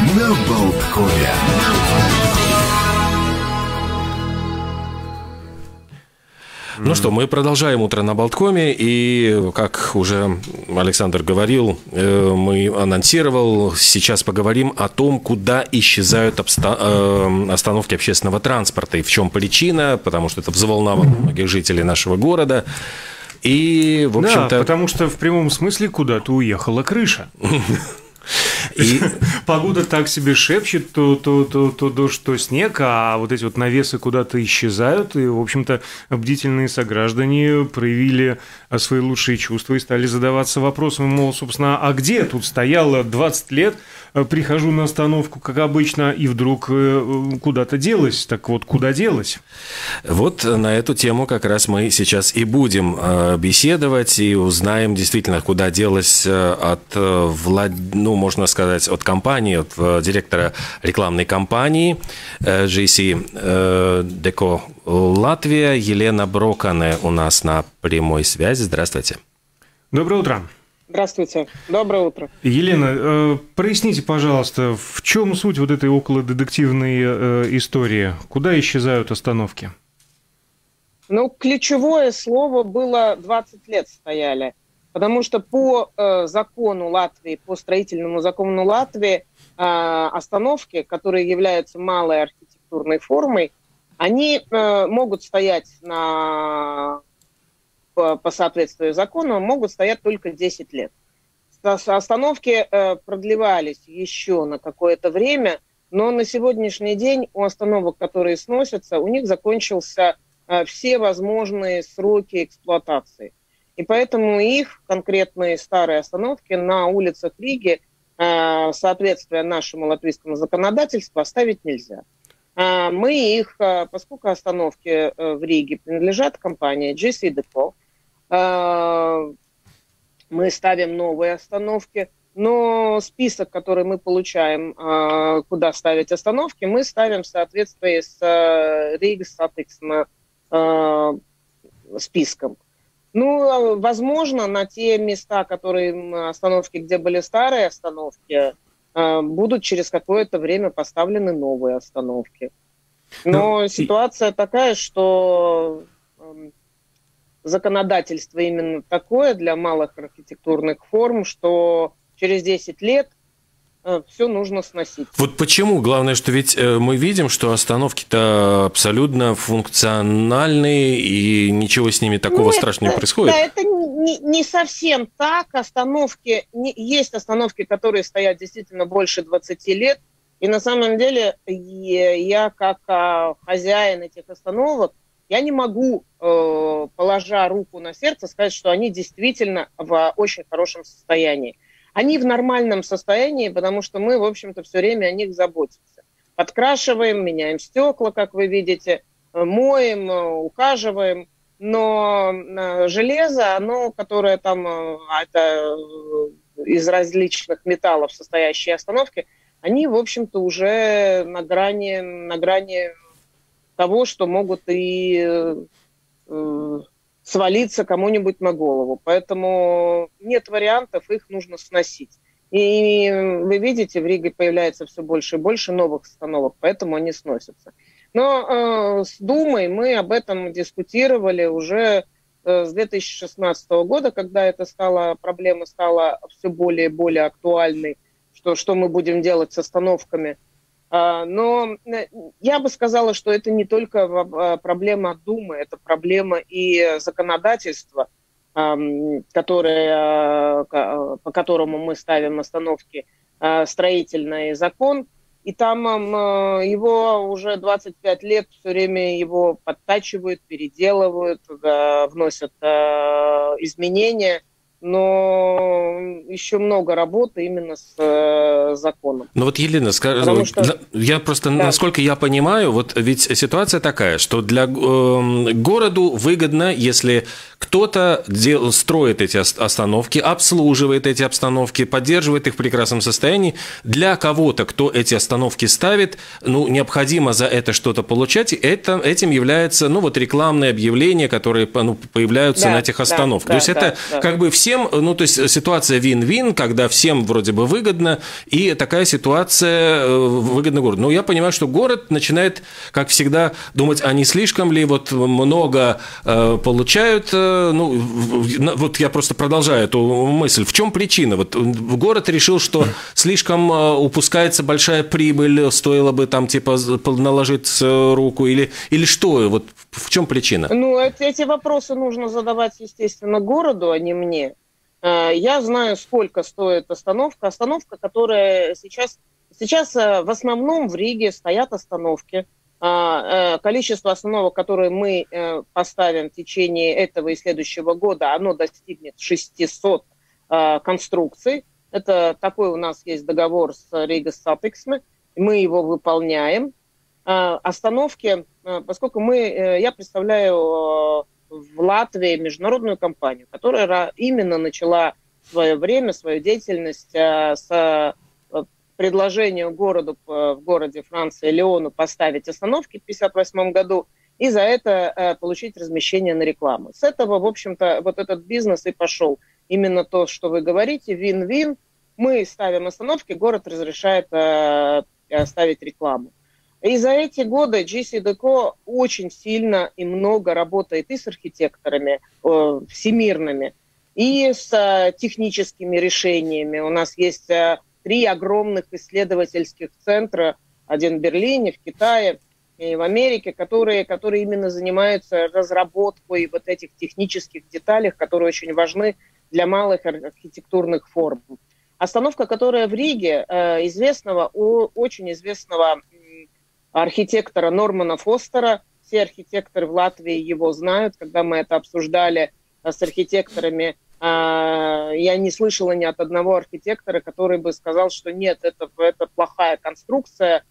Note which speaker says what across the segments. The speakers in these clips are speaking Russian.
Speaker 1: На Болткове.
Speaker 2: Ну что, мы продолжаем «Утро на Болткоме», и, как уже Александр говорил, мы анонсировал, сейчас поговорим о том, куда исчезают остановки общественного транспорта, и в чем причина, потому что это взволновало многих жителей нашего города. И, в общем-то...
Speaker 3: Да, потому что в прямом смысле куда-то уехала крыша.
Speaker 2: И
Speaker 3: погода так себе шепчет, то дождь, то снег, а вот эти вот навесы куда-то исчезают, и, в общем-то, бдительные сограждане проявили свои лучшие чувства и стали задаваться вопросом, мол, собственно, а где тут стояло 20 лет, прихожу на остановку, как обычно, и вдруг куда-то делось, так вот, куда делось?
Speaker 2: Вот на эту тему как раз мы сейчас и будем беседовать, и узнаем действительно, куда делось можно сказать, от компании, от директора рекламной кампании GC Deco Латвия. Елена Брокане у нас на прямой связи. Здравствуйте.
Speaker 3: Доброе утро.
Speaker 4: Здравствуйте. Доброе утро.
Speaker 3: Елена, проясните, пожалуйста, в чем суть вот этой околодетективной истории? Куда исчезают остановки?
Speaker 4: Ключевое слово было 20 лет стояли. Потому что по закону Латвии, по строительному закону Латвии, остановки, которые являются малой архитектурной формой, они могут стоять по соответствию закону, могут стоять только 10 лет. Остановки продлевались еще на какое-то время, но на сегодняшний день у остановок, которые сносятся, у них закончился все возможные сроки эксплуатации. И поэтому их, конкретные старые остановки на улицах Риги, соответствуя нашему латвийскому законодательству, оставить нельзя. Мы их, поскольку остановки в Риге принадлежат компании GC Deco, мы ставим новые остановки, но список, который мы получаем, куда ставить остановки, мы ставим в соответствии с Рига Satiksme списком. Возможно, на те места, остановки, где были старые остановки, будут через какое-то время поставлены новые остановки. Но ситуация такая, что законодательство именно такое для малых архитектурных форм, что через 10 лет все нужно сносить.
Speaker 2: Вот почему? Главное, что ведь мы видим, что остановки-то абсолютно функциональные, и ничего с ними такого страшного не происходит.
Speaker 4: Да, это не совсем так. Есть остановки, которые стоят действительно больше 20 лет, и на самом деле я, как хозяин этих остановок, я не могу, положа руку на сердце, сказать, что они действительно в очень хорошем состоянии. Они в нормальном состоянии, потому что мы, в общем-то, все время о них заботимся. Подкрашиваем, меняем стекла, как вы видите, моем, ухаживаем. Но железо, которое там это из различных металлов состоящие остановки, они, в общем-то, уже на грани того, что могут и свалиться кому-нибудь на голову. Поэтому нет вариантов, их нужно сносить. И вы видите, в Риге появляется все больше и больше новых остановок, поэтому они сносятся. Но с Думой мы об этом дискутировали уже с 2016 года, когда проблема стала все более и более актуальной, что мы будем делать с остановками. Но я бы сказала, что это не только проблема Думы, это проблема и законодательства, по которому мы ставим остановки, строительный закон. И там его уже 25 лет все время его подтачивают, переделывают, вносят изменения. Но еще много работы именно с законом.
Speaker 2: Ну вот, Елена, я просто, насколько я понимаю, вот ведь ситуация такая, что для городу выгодно, если кто-то строит эти остановки, обслуживает эти остановки, поддерживает их в прекрасном состоянии. Для кого-то, кто эти остановки ставит, необходимо за это что-то получать. Этим является, рекламные объявления, которые появляются на этих остановках. То есть это как бы всем, то есть ситуация вин-вин, когда всем вроде бы выгодно, и такая ситуация выгодна городу. Но я понимаю, что город начинает, как всегда, думать, а не слишком ли много получают. Вот я просто продолжаю эту мысль. В чем причина? Вот город решил, что слишком упускается большая прибыль, стоило бы там наложить руку, или что? Вот в чем причина?
Speaker 4: Эти вопросы нужно задавать, естественно, городу, а не мне. Я знаю, сколько стоит остановка. Остановка, которая сейчас в основном в Риге стоят остановки. Количество остановок, которые мы поставим в течение этого и следующего года, оно достигнет 600 конструкций. Это такой у нас есть договор с Рига Сатексме. Мы его выполняем. Остановки, поскольку я представляю в Латвии международную компанию, которая именно начала свое время, свою деятельность с предложения городу в городе Франции Лиону поставить остановки в 1958 году и за это получить размещение на рекламу. С этого, в общем-то, вот этот бизнес и пошел. Именно то, что вы говорите, вин-вин. Мы ставим остановки, город разрешает ставить рекламу. И за эти годы JCDecaux очень сильно и много работает и с архитекторами всемирными, и с техническими решениями. У нас есть 3 огромных исследовательских центра, один в Берлине, в Китае и в Америке, которые именно занимаются разработкой вот этих технических деталей, которые очень важны для малых архитектурных форм. Остановка, которая в Риге, очень известного архитектора Нормана Фостера. Все архитекторы в Латвии его знают. Когда мы это обсуждали с архитекторами, я не слышала ни от одного архитектора, который бы сказал, что нет, это плохая конструкция,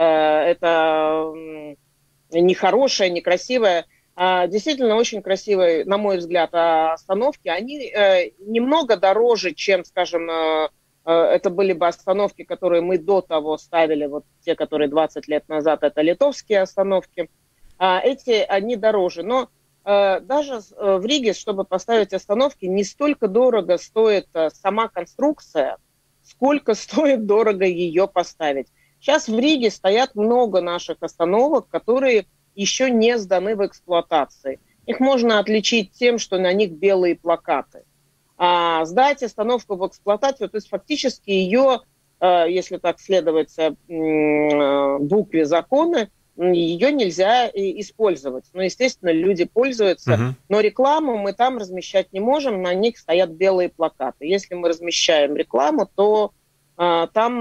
Speaker 4: это нехорошая, некрасивая. Действительно очень красивые, на мой взгляд, остановки. Они немного дороже, чем, скажем, это были бы остановки, которые мы до того ставили, вот те, которые 20 лет назад, это литовские остановки. Они дороже. Но даже в Риге, чтобы поставить остановки, не столько дорого стоит сама конструкция, сколько стоит дорого ее поставить. Сейчас в Риге стоят много наших остановок, которые еще не сданы в эксплуатации. Их можно отличить тем, что на них белые плакаты. А сдать остановку в эксплуатацию, то есть фактически ее, если так следовать букве закона, ее нельзя использовать. Ну, естественно, люди пользуются, но рекламу мы там размещать не можем, на них стоят белые плакаты. Если мы размещаем рекламу, то там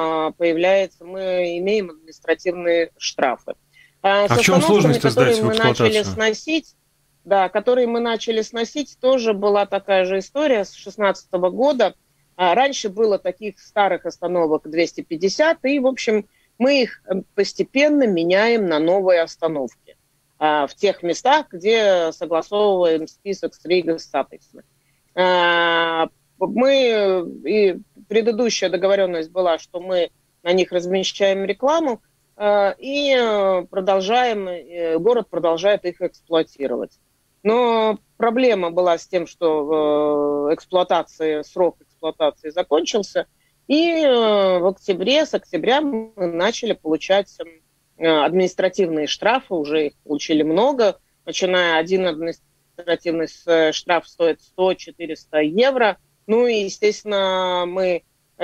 Speaker 4: мы имеем административные штрафы.
Speaker 3: В чем сложность сдать в эксплуатацию?
Speaker 4: Которые мы начали сносить, тоже была такая же история с 2016 года. Раньше было таких старых остановок 250, и, в общем, мы их постепенно меняем на новые остановки в тех местах, где согласовываем список с Рига Сатексме. Предыдущая договоренность была, что мы на них размещаем рекламу, и город продолжает их эксплуатировать. Но проблема была с тем, что срок эксплуатации закончился, и с октября мы начали получать административные штрафы, уже их получили много, начиная один административный штраф стоит 100-400 евро, ну и, естественно, мы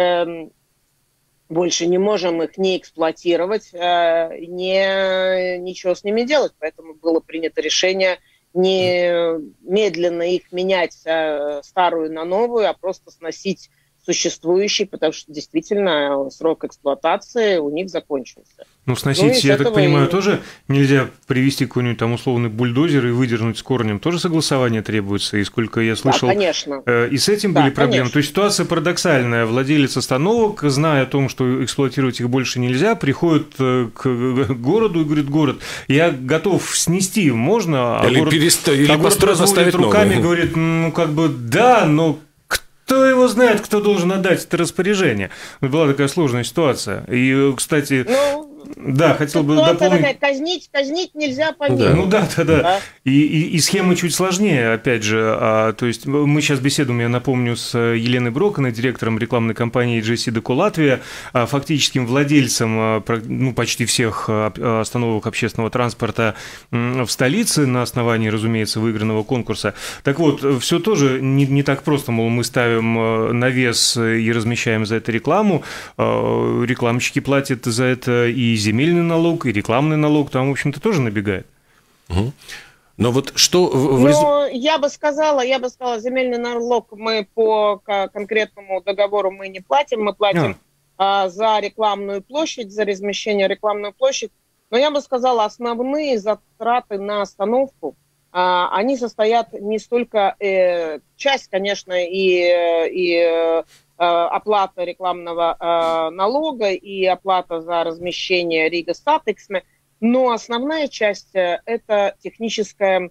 Speaker 4: больше не можем их не эксплуатировать, ничего с ними делать, поэтому было принято решение не медленно их менять старую на новую, а просто сносить существующий, потому что действительно срок эксплуатации у них закончился.
Speaker 3: Ну, сносить, я так понимаю, тоже нельзя привести какой-нибудь там условный бульдозер и выдернуть с корнем. Тоже согласование требуется, и сколько я слышал,
Speaker 4: да, конечно.
Speaker 3: И с этим были проблемы. Конечно. То есть ситуация парадоксальная. Владелец остановок, зная о том, что эксплуатировать их больше нельзя, приходит к городу и говорит: город, я готов снести, можно?
Speaker 2: Или
Speaker 3: город разводит руками, говорит: ну, как бы, да, но... Кто его знает, кто должен отдать это распоряжение? Была такая сложная ситуация. И, кстати, да, хотел бы дополнить...
Speaker 4: Казнить нельзя по миру.
Speaker 3: Да. Ну да. И схемы чуть сложнее, опять же. То есть мы сейчас беседуем, я напомню, с Еленой Броконой, директором рекламной кампании GC Deco Латвия, фактическим владельцем почти всех остановок общественного транспорта в столице на основании, разумеется, выигранного конкурса. Так вот, все тоже не так просто, мол, мы ставим навес и размещаем за это рекламу, рекламщики платят за это и земельный налог, и рекламный налог, там, в общем-то, тоже набегает.
Speaker 2: Угу. Но вот что...
Speaker 4: Ну, я бы сказала, земельный налог мы по конкретному договору мы не платим, мы платим за рекламную площадь, за размещение рекламную площадь. Но я бы сказала, основные затраты на остановку, они состоят не столько... часть, конечно, и оплата рекламного налога и оплата за размещение Рига Статиксме, но основная часть это техническая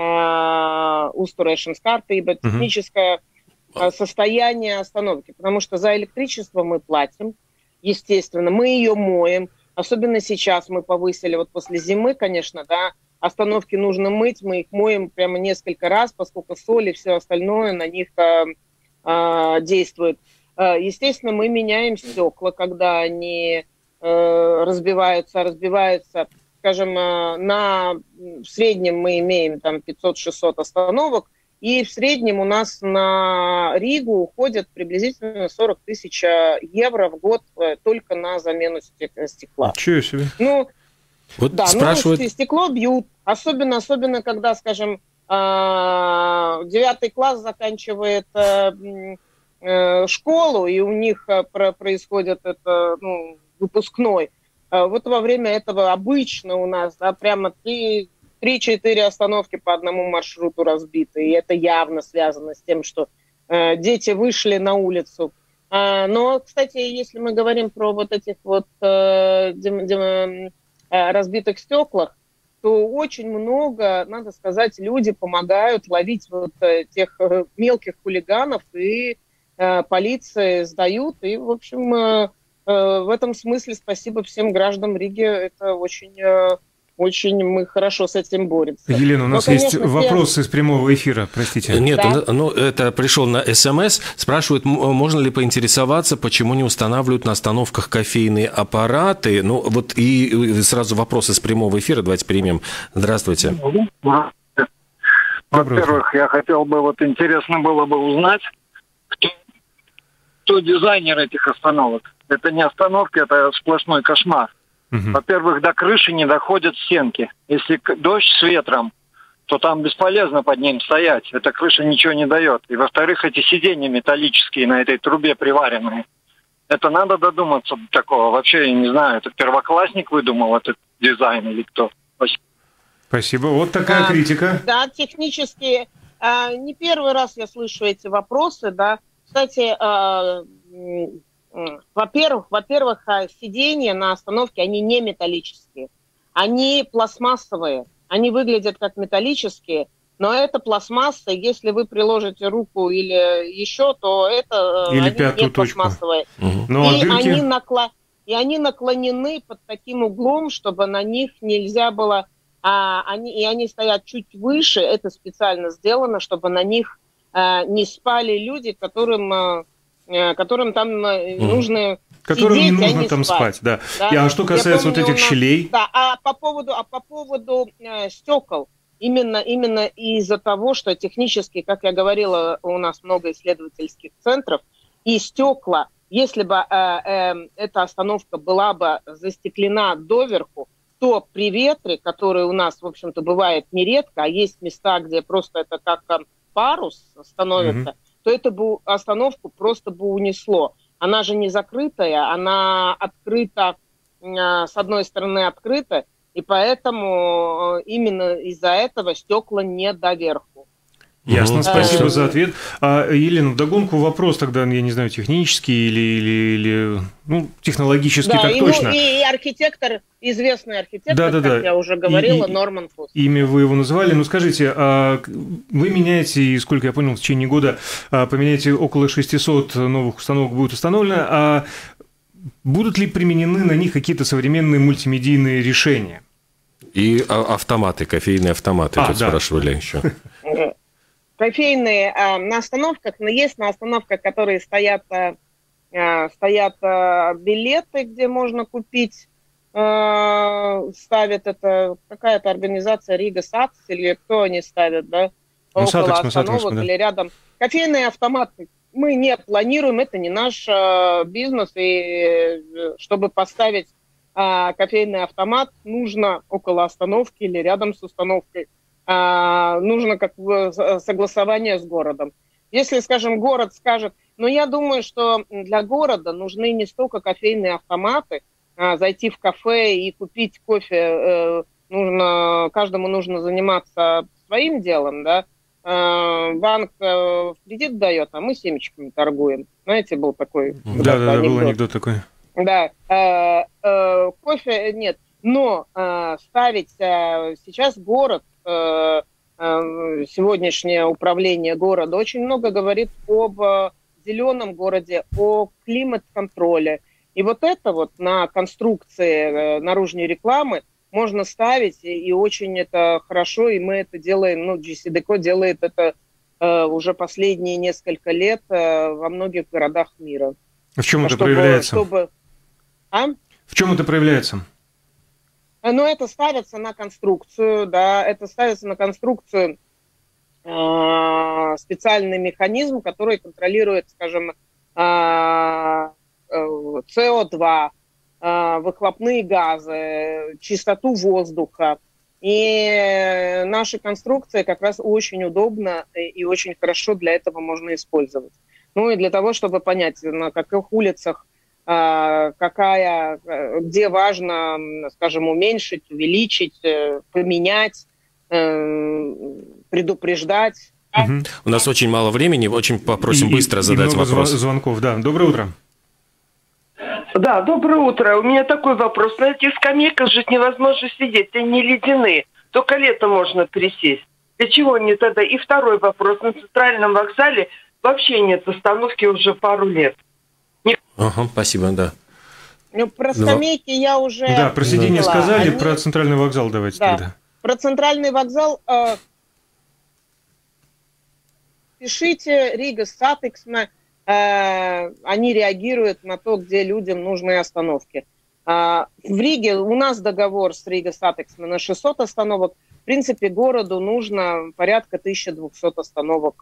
Speaker 4: устурēšanas техническое состояние остановки, потому что за электричество мы платим, естественно, мы ее моем, особенно сейчас мы повысили, вот после зимы, конечно, да, остановки нужно мыть, мы их моем прямо несколько раз, поскольку соль и все остальное на них действует. Естественно, мы меняем стекла, когда они разбиваются. Скажем, в среднем мы имеем там 500-600 остановок, и в среднем у нас на Ригу уходит приблизительно 40 тысяч евро в год только на замену стекла.
Speaker 3: Чего себе?
Speaker 4: Ну,
Speaker 2: вот
Speaker 4: да,
Speaker 2: спрашивают...
Speaker 4: стекло бьют, особенно когда, скажем, 9 класс заканчивает школу, и у них происходит это, выпускной. Вот во время этого обычно у нас прямо 3-4 остановки по одному маршруту разбиты, и это явно связано с тем, что дети вышли на улицу. Но, кстати, если мы говорим про вот этих вот разбитых стеклах, то очень много, надо сказать, люди помогают ловить вот тех мелких хулиганов, и полиции сдают, и, в общем, в этом смысле спасибо всем гражданам Риги, это очень мы хорошо с этим боремся.
Speaker 3: Елена, у нас есть вопрос из прямого эфира, простите.
Speaker 2: Нет, это пришел на СМС, спрашивают, можно ли поинтересоваться, почему не устанавливают на остановках кофейные аппараты. Ну, вот и сразу вопрос из прямого эфира, давайте примем. Здравствуйте.
Speaker 1: Во-первых, я хотел бы, интересно было бы узнать, кто дизайнер этих остановок. Это не остановки, это сплошной кошмар. Во-первых, до крыши не доходят стенки. Если дождь с ветром, то там бесполезно под ним стоять. Эта крыша ничего не дает. И во-вторых, эти сиденья металлические на этой трубе приваренные. Это надо додуматься до такого. Вообще, я не знаю, это первоклассник выдумал этот дизайн или кто.
Speaker 3: Спасибо. Вот такая критика.
Speaker 4: Да, технически. Не первый раз я слышу эти вопросы, да. Кстати, во-первых, сиденья на остановке, они не металлические. Они пластмассовые. Они выглядят как металлические, но это пластмасса. Если вы приложите руку или еще, то это
Speaker 3: или
Speaker 4: они не пластмассовые. И они наклонены под таким углом, чтобы на них нельзя было... они стоят чуть выше. Это специально сделано, чтобы на них не спали люди, которым там нужно
Speaker 3: которым
Speaker 4: сидеть,
Speaker 3: не нужно там спать, да. А что касается вот этих щелей?
Speaker 4: Да, по поводу стекол, именно из-за того, что технически, как я говорила, у нас много исследовательских центров, и стекла, если бы эта остановка была бы застеклена доверху, то при ветре, который у нас, в общем-то, бывает нередко, а есть места, где просто это как парус становится, то эту бы остановку просто бы унесло. Она же не закрытая, она открыта, с одной стороны открыта, и поэтому именно из-за этого стекла не доверху.
Speaker 3: Ясно, спасибо за ответ. Елена, вдогонку вопрос тогда, я не знаю, технический или технологический,
Speaker 4: да,
Speaker 3: так точно.
Speaker 4: И архитектор, известный архитектор, как я уже говорила, Норман Фостер.
Speaker 3: Имя вы его назвали. Ну, скажите, вы меняете, и сколько я понял, в течение года поменяете около 600 новых установок будет установлено, а будут ли применены на них какие-то современные мультимедийные решения?
Speaker 2: И автоматы, кофейные автоматы, тут спрашивали еще.
Speaker 4: Кофейные на остановках, но есть на остановках, которые стоят билеты, где можно купить, ставят это какая-то организация Рига Сатекс, или кто они ставят, да, около остановок или рядом. Кофейные автоматы мы не планируем, это не наш бизнес, и чтобы поставить кофейный автомат, нужно около остановки или рядом с остановкой. Нужно как бы согласование с городом. Если, скажем, город скажет, но я думаю, что для города нужны не столько кофейные автоматы, зайти в кафе и купить кофе, каждому нужно заниматься своим делом, да. Банк кредит дает, а мы семечками торгуем. Знаете, был такой
Speaker 3: анекдот. Был анекдот такой.
Speaker 4: Да, кофе нет, но ставить сейчас город, сегодняшнее управление города очень много говорит об зеленом городе, о климат-контроле. И вот это вот на конструкции наружной рекламы можно ставить, и очень это хорошо, и мы это делаем, JCDecaux делает это уже последние несколько лет во многих городах мира.
Speaker 3: В чем это проявляется? В чем это проявляется?
Speaker 4: Но это ставится на конструкцию, да, это ставится на конструкцию специальный механизм, который контролирует, скажем, СО2, выхлопные газы, чистоту воздуха. И наша конструкция как раз очень удобна и очень хорошо для этого можно использовать. Ну и для того, чтобы понять, на каких улицах где важно, скажем, уменьшить, увеличить, поменять, предупреждать.
Speaker 2: У нас очень мало времени, очень попросим быстро задать вопрос.
Speaker 3: Звонков, да. Доброе утро.
Speaker 5: Да, доброе утро. У меня такой вопрос. На этих скамейках жить невозможно сидеть, они ледяные. Только летом можно присесть. Для чего они тогда? И второй вопрос. На центральном вокзале вообще нет остановки уже пару лет.
Speaker 2: Ага, спасибо, да.
Speaker 4: Про скамейки я уже...
Speaker 3: Да, про сиденье сказали, про центральный вокзал давайте тогда.
Speaker 4: Про центральный вокзал пишите Рига Сатекс, они реагируют на то, где людям нужны остановки. В Риге у нас договор с Рига Сатекс на 600 остановок. В принципе, городу нужно порядка 1200 остановок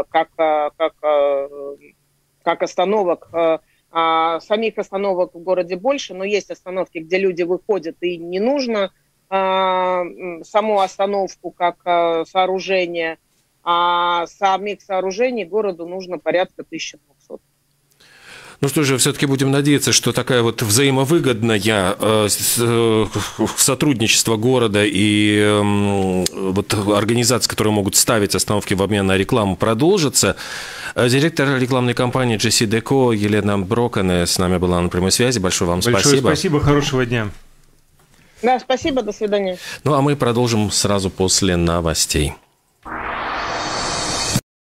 Speaker 4: как остановок. Самих остановок в городе больше, но есть остановки, где люди выходят, и не нужно саму остановку как сооружение, а самих сооружений городу нужно порядка 1200.
Speaker 2: Ну что же, все-таки будем надеяться, что такая вот взаимовыгодная сотрудничество города и вот организаций, которые могут ставить остановки в обмен на рекламу, продолжится. Директор рекламной кампании JCDecaux Елена Брокане с нами была на прямой связи. Большое вам спасибо.
Speaker 3: Большое спасибо, хорошего дня.
Speaker 4: Да, спасибо, до свидания.
Speaker 2: Ну а мы продолжим сразу после новостей.